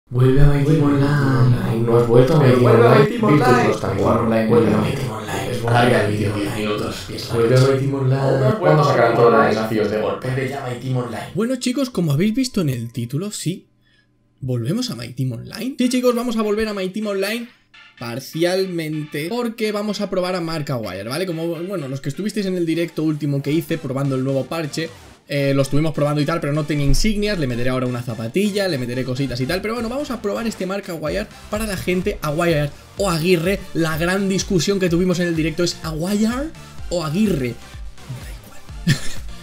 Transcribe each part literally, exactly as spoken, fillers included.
Vuelve a My Team Online. No has vuelto a My Team Online. Virtus también. Online. Vuelve a My Team Online. Es carga el vídeo, diez minutos. Vuelve a My Team Online. ¿Cuándo sacarán todos los desafíos de golpe? Vuelve ya a My Team Online. Bueno, chicos, como habéis visto en el título, sí, volvemos a My Team Online. Sí, chicos, vamos a volver a My Team Online parcialmente, porque vamos a probar a Markiplier, ¿vale? Como, bueno, los que estuvisteis en el directo último que hice probando el nuevo parche, eh, lo estuvimos probando y tal, pero no tenía insignias. Le meteré ahora una zapatilla, le meteré cositas y tal, pero bueno, vamos a probar este Markiplier para la gente. Aguirre o Aguirre, la gran discusión que tuvimos en el directo es Aguirre o Aguirre. Me da igual.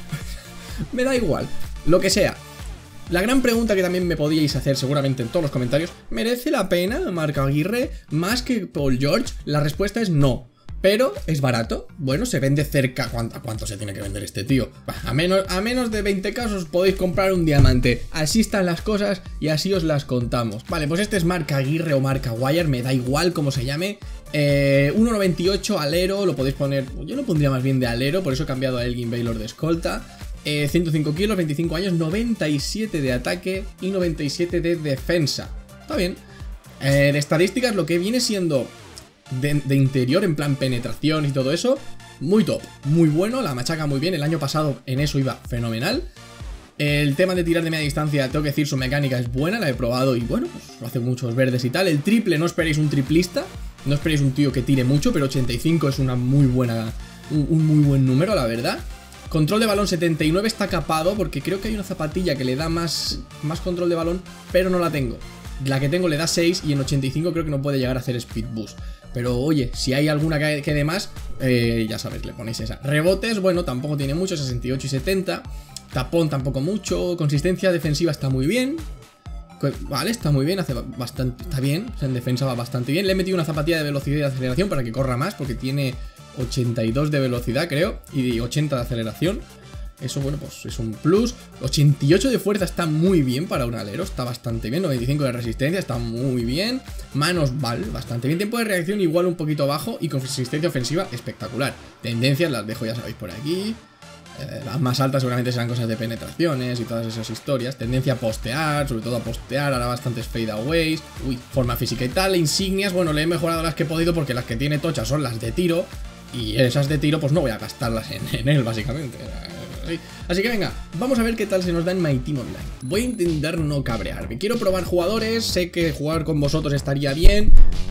Me da igual, lo que sea. La gran pregunta que también me podíais hacer seguramente en todos los comentarios: ¿merece la pena Markiplier más que Paul George? La respuesta es no. Pero, ¿es barato? Bueno, se vende cerca... ¿Cuánto, cuánto se tiene que vender este tío? A menos, a menos de veinte k os podéis comprar un diamante. Así están las cosas y así os las contamos. Vale, pues este es Markiplier o Markiplier, me da igual cómo se llame. eh, uno noventa y ocho alero, lo podéis poner... Yo lo pondría más bien de alero, por eso he cambiado a Elgin Baylor de escolta. Eh, ciento cinco kilos, veinticinco años, noventa y siete de ataque y noventa y siete de defensa. Está bien. Eh, de estadísticas, lo que viene siendo de, de interior, en plan penetración y todo eso, muy top, muy bueno, la machaca muy bien. El año pasado en eso iba fenomenal. El tema de tirar de media distancia, tengo que decir, su mecánica es buena, la he probado y bueno, pues lo hace muchos verdes y tal. El triple, no esperéis un triplista, no esperéis un tío que tire mucho, pero ochenta y cinco es una muy buena, un, un muy buen número, la verdad. Control de balón setenta y nueve está capado, porque creo que hay una zapatilla que le da más, más control de balón, pero no la tengo. La que tengo le da seis y en ochenta y cinco creo que no puede llegar a hacer speed boost. Pero oye, si hay alguna que, que dé más, eh, ya sabéis, le ponéis esa. Rebotes, bueno, tampoco tiene mucho, sesenta y ocho y setenta. Tapón tampoco mucho. Consistencia defensiva está muy bien. Vale, está muy bien, hace bastante, está bien, o sea, en defensa va bastante bien. Le he metido una zapatilla de velocidad y de aceleración para que corra más, porque tiene ochenta y dos de velocidad, creo, y ochenta de aceleración. Eso, bueno, pues es un plus. ochenta y ocho de fuerza está muy bien para un alero, está bastante bien. noventa y cinco de resistencia, está muy bien. Manos, vale, bastante bien. Tiempo de reacción igual un poquito bajo y consistencia ofensiva espectacular. Tendencias las dejo, ya sabéis, por aquí. Eh, las más altas seguramente serán cosas de penetraciones y todas esas historias. Tendencia a postear, sobre todo a postear, hará bastantes fadeaways. Uy, forma física y tal. Insignias, bueno, le he mejorado las que he podido porque las que tiene tochas son las de tiro. Y esas de tiro pues no voy a gastarlas en, en él, básicamente. Así que venga, vamos a ver qué tal se nos da en My Team Online. Voy a intentar no cabrearme. Quiero probar jugadores, sé que jugar con vosotros estaría bien,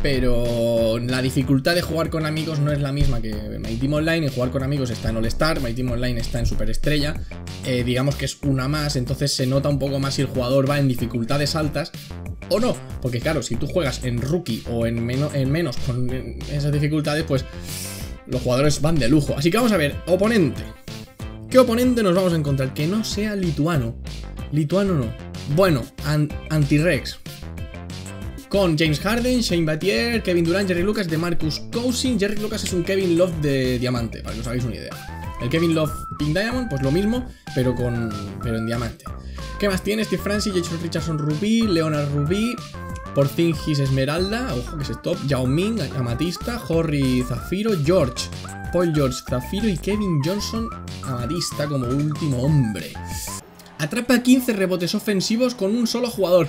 pero la dificultad de jugar con amigos no es la misma que en My Team Online. En jugar con amigos está en All Star, My Team Online está en Superestrella. eh, Digamos que es una más, entonces se nota un poco más si el jugador va en dificultades altas o no. Porque claro, si tú juegas en Rookie o en, meno, en menos con esas dificultades, pues los jugadores van de lujo. Así que vamos a ver, oponente. ¿Qué oponente nos vamos a encontrar? Que no sea lituano. Lituano no. Bueno, an Anti-Rex. Con James Harden, Shane Battier, Kevin Durant, Jerry Lucas, DeMarcus Cousins. Jerry Lucas es un Kevin Love de diamante, para que os hagáis una idea. El Kevin Love Pink Diamond, pues lo mismo, pero con pero en diamante. ¿Qué más tiene? Steve Francis, Jason Richardson Rubí, Leonard Rubí, Porzingis Esmeralda, ojo que es top, Yao Ming, Amatista, Horry Zafiro, George, Paul George Zafiro y Kevin Johnson Amatista como último hombre. Atrapa quince rebotes ofensivos con un solo jugador.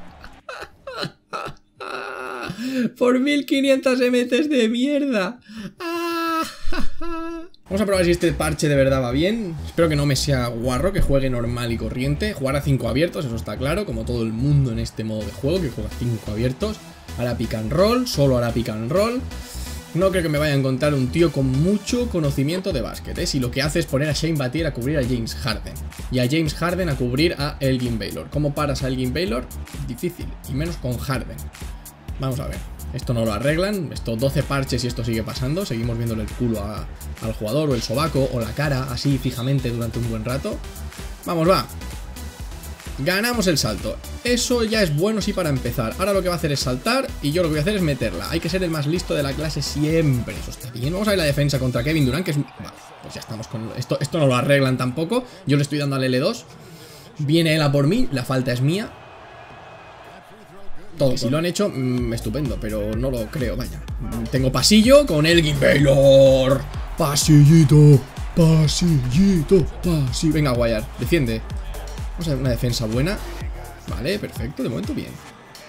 Por mil quinientos M Ts de mierda. Vamos a probar si este parche de verdad va bien. Espero que no me sea guarro, que juegue normal y corriente. Jugar a cinco abiertos, eso está claro, como todo el mundo en este modo de juego, que juega a cinco abiertos. Hará pick and roll, solo hará pick and roll. No creo que me vaya a encontrar un tío con mucho conocimiento de básquet, ¿eh? Si lo que hace es poner a Shane Battier a cubrir a James Harden y a James Harden a cubrir a Elgin Baylor. ¿Cómo paras a Elgin Baylor? Difícil, y menos con Harden. Vamos a ver. Esto no lo arreglan, esto doce parches y esto sigue pasando. Seguimos viéndole el culo a, al jugador, o el sobaco, o la cara, así fijamente durante un buen rato. Vamos, va. Ganamos el salto. Eso ya es bueno, sí, para empezar. Ahora lo que va a hacer es saltar y yo lo que voy a hacer es meterla. Hay que ser el más listo de la clase siempre. Eso está bien. Vamos a ver la defensa contra Kevin Durant, que es... Vale, pues ya estamos con... Esto, esto no lo arreglan tampoco. Yo le estoy dando al L dos. Viene él a por mí, la falta es mía. Todo. Si lo han hecho, mmm, estupendo, pero no lo creo, vaya. Tengo pasillo con Elgin Baylor. Pasillito, pasillito, pasillo. Venga, Guayar, defiende. Vamos a ver una defensa buena. Vale, perfecto, de momento bien.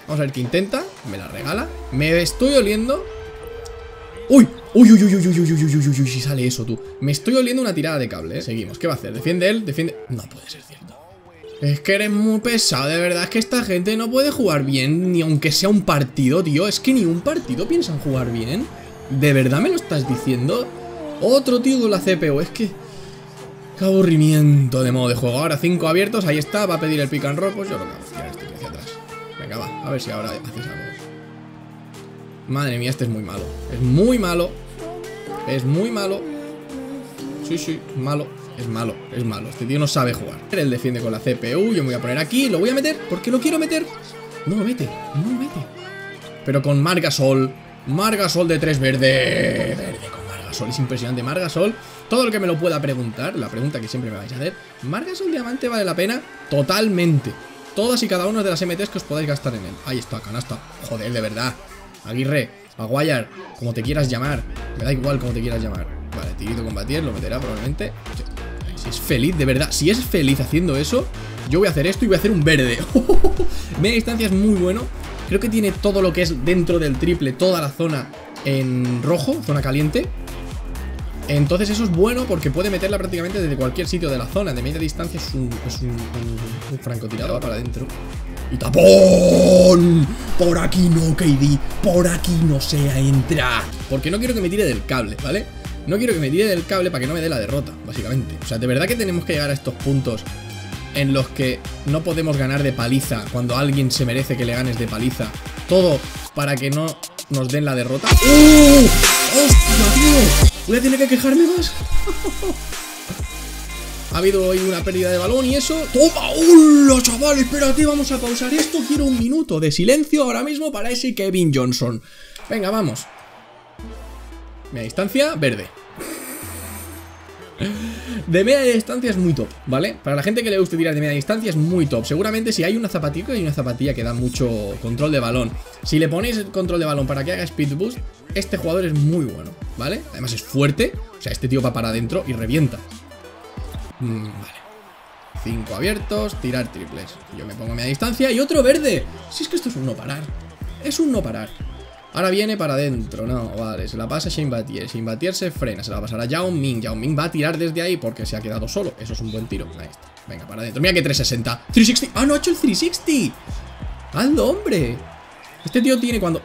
Vamos a ver qué intenta. Me la regala. Me estoy oliendo. ¡Uy! ¡Uy, uy, uy, uy, uy, uy, uy, uy, uy, uy! Si sale eso, tú. Me estoy oliendo una tirada de cable, ¿eh? Seguimos. ¿Qué va a hacer? ¿Defiende él? ¿Defiende? No puede ser cierto. Es que eres muy pesado, de verdad. Es que esta gente no puede jugar bien, ni aunque sea un partido, tío. Es que ni un partido piensan jugar bien. ¿De verdad me lo estás diciendo? Otro tío con la C P U. Es que... qué aburrimiento de modo de juego. Ahora cinco abiertos, ahí está. Va a pedir el pick and roll. Pues yo lo que hago es tirar este hacia atrás. Venga, va. A ver si ahora haces algo. Madre mía, este es muy malo. Es muy malo. Es muy malo. Sí, sí, malo. Es malo, es malo. Este tío no sabe jugar. Él defiende con la C P U. Yo me voy a poner aquí. Lo voy a meter. ¿Por qué lo quiero meter? No lo mete. No lo mete. Pero con Margasol. Margasol de tres verde. Verde con Margasol. Es impresionante. Margasol. Todo el que me lo pueda preguntar. La pregunta que siempre me vais a hacer. ¿Margasol diamante vale la pena? Totalmente. Todas y cada una de las M Ts que os podáis gastar en él. Ahí está, canasta. Joder, de verdad. Aguirre, Maguire, como te quieras llamar. Me da igual como te quieras llamar. Vale, tirito combatir, lo meterá probablemente. Si es feliz, de verdad. Si es feliz haciendo eso, yo voy a hacer esto y voy a hacer un verde. Media distancia es muy bueno. Creo que tiene todo lo que es dentro del triple, toda la zona en rojo, zona caliente. Entonces eso es bueno porque puede meterla prácticamente desde cualquier sitio de la zona. De media distancia es un, es un, un, un francotirador para adentro. ¡Y tapón! Por aquí no, K D. Por aquí no se entra. Porque no quiero que me tire del cable, ¿vale? No quiero que me tire del cable para que no me dé la derrota, básicamente. O sea, de verdad que tenemos que llegar a estos puntos en los que no podemos ganar de paliza cuando alguien se merece que le ganes de paliza. Todo para que no nos den la derrota. ¡Uh! ¡Hostia, tío! Voy a tener que quejarme más. Ha habido hoy una pérdida de balón y eso. ¡Toma! ¡Hola, chaval! Espérate, vamos a pausar esto. Quiero un minuto de silencio ahora mismo para ese Kevin Johnson. Venga, vamos. Media distancia, verde. De media distancia es muy top, ¿vale? Para la gente que le guste tirar de media distancia es muy top. Seguramente si hay una zapatilla, hay una zapatilla que da mucho control de balón. Si le ponéis el control de balón para que haga speed boost, este jugador es muy bueno, ¿vale? Además es fuerte. O sea, este tío va para adentro y revienta. Mm, vale. Cinco abiertos, tirar triples. Yo me pongo a media distancia y otro verde. Si es que esto es un no parar. Es un no parar. Ahora viene para adentro, no, vale, se la pasa a Shane Battier. Shane Battier se frena, se la va a pasar a Yao Ming. Yao Ming va a tirar desde ahí porque se ha quedado solo. Eso es un buen tiro, ahí está. Venga, para adentro, mira que trescientos sesenta. trescientos sesenta, ah, no ha hecho el trescientos sesenta. Hazlo, hombre. Este tío tiene cuando...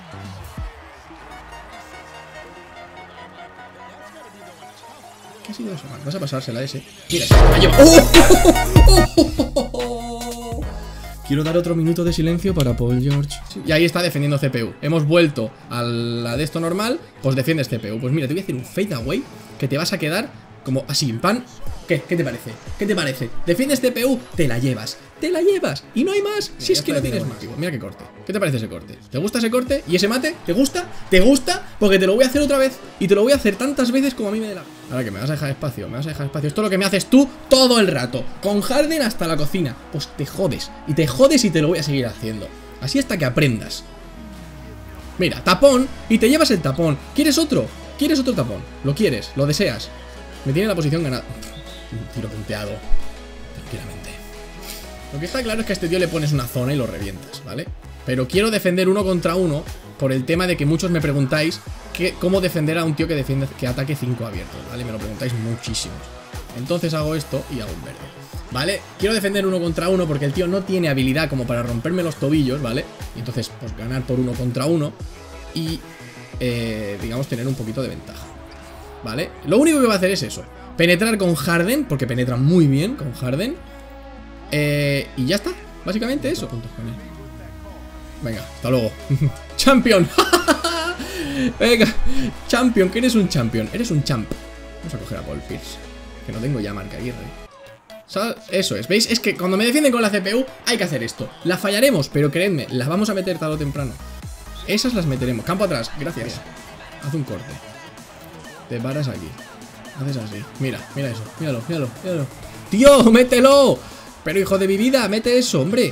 ¿Qué ha sido eso, man? Vas a pasársela a ese. Mira, se la lleva. ¡Oh! ¡Oh! ¡Oh! ¡Oh! ¡Oh! Quiero dar otro minuto de silencio para Paul George. Sí. Y ahí está defendiendo C P U. Hemos vuelto a la de esto normal. Pues defiendes C P U. Pues mira, te voy a hacer un fade away que te vas a quedar como así, en pan. ¿Qué? ¿Qué te parece? ¿Qué te parece? Defiendes C P U, te la llevas. Te la llevas. Y no hay más. Mira, si es que no tienes más. Mira qué corte. ¿Qué te parece ese corte? ¿Te gusta ese corte? ¿Y ese mate? ¿Te gusta? ¿Te gusta? Porque te lo voy a hacer otra vez. Y te lo voy a hacer tantas veces como a mí me dé la... Ahora que me vas a dejar espacio, me vas a dejar espacio. Esto es lo que me haces tú todo el rato. Con Harden hasta la cocina. Pues te jodes. Y te jodes y te lo voy a seguir haciendo. Así hasta que aprendas. Mira, tapón. Y te llevas el tapón. ¿Quieres otro? ¿Quieres otro tapón? ¿Lo quieres? ¿Lo deseas? Me tiene la posición ganada. Un tiro punteado. Tranquilamente. Lo que está claro es que a este tío le pones una zona y lo revientas, ¿vale? Pero quiero defender uno contra uno por el tema de que muchos me preguntáis que, cómo defender a un tío que defiende, que ataque cinco abiertos, ¿vale? Me lo preguntáis muchísimo. Entonces hago esto y hago un verde, ¿vale? Quiero defender uno contra uno porque el tío no tiene habilidad como para romperme los tobillos, ¿vale? Y entonces, pues ganar por uno contra uno y, eh, digamos, tener un poquito de ventaja, ¿vale? Lo único que va a hacer es eso. Penetrar con Harden, porque penetra muy bien con Harden. Eh, y ya está, básicamente eso. Puntos con él. Venga, hasta luego. ¡Champion! Venga, champion, que eres un champion. Eres un champ. Vamos a coger a Paul Pierce, que no tengo ya marca Aguirre. Eso es, ¿veis? Es que cuando me defienden con la C P U hay que hacer esto. La fallaremos, pero creedme, las vamos a meter tarde o temprano. Esas las meteremos. Campo atrás, gracias. Haz un corte. Te paras aquí. Haces así. Mira, mira eso. Míralo, míralo, míralo. ¡Tío, mételo! Pero hijo de mi vida, mete eso, hombre.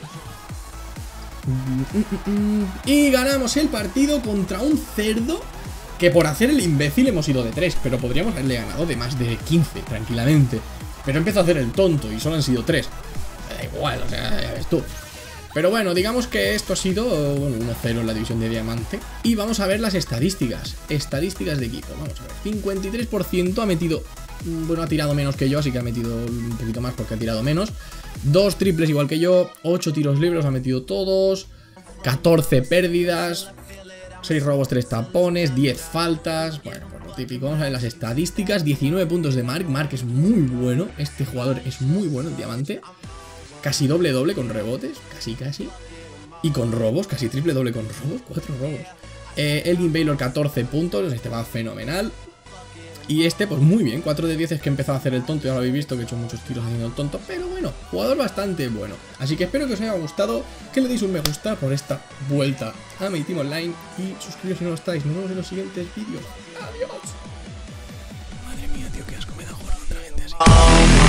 Y ganamos el partido contra un cerdo que por hacer el imbécil hemos ido de tres, pero podríamos haberle ganado de más de quince, tranquilamente. Pero empezó a hacer el tonto y solo han sido tres. Me da igual, o sea, ya ves tú. Pero bueno, digamos que esto ha sido bueno, uno cero en la división de diamante. Y vamos a ver las estadísticas. Estadísticas de equipo, vamos a ver. cincuenta y tres por ciento ha metido... Bueno, ha tirado menos que yo, así que ha metido un poquito más porque ha tirado menos. Dos triples igual que yo, ocho tiros libres ha metido todos, catorce pérdidas, seis robos, tres tapones, diez faltas. Bueno, pues lo típico. Vamos a ver las estadísticas. diecinueve puntos de Mark. Mark es muy bueno, este jugador es muy bueno en diamante. Casi doble doble con rebotes, casi casi. Y con robos, casi triple doble con robos, cuatro robos. eh, Elgin Baylor catorce puntos, este va fenomenal. Y este, pues muy bien, cuatro de diez es que he empezado a hacer el tonto, ya lo habéis visto que he hecho muchos tiros haciendo el tonto, pero bueno, jugador bastante bueno. Así que espero que os haya gustado, que le deis un me gusta por esta vuelta a mi Team Online y suscribiros si no lo estáis. Nos vemos en los siguientes vídeos. Adiós. Madre mía, tío, qué asco me da jugar contra gente así.